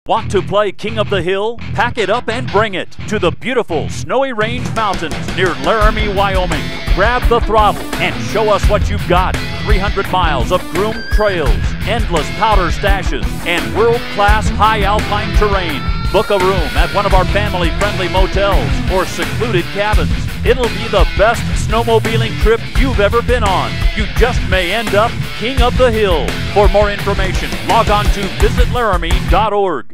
Want to play King of the Hill? Pack it up and bring it to the beautiful Snowy Range Mountains near Laramie, Wyoming. Grab the throttle and show us what you've got. 300 miles of groomed trails, endless powder stashes, and world-class high alpine terrain. Book a room at one of our family-friendly motels or secluded cabins. It'll be the best snowmobiling trip you've ever been on. You just may end up King of the Hill. For more information, log on to visitlaramie.org.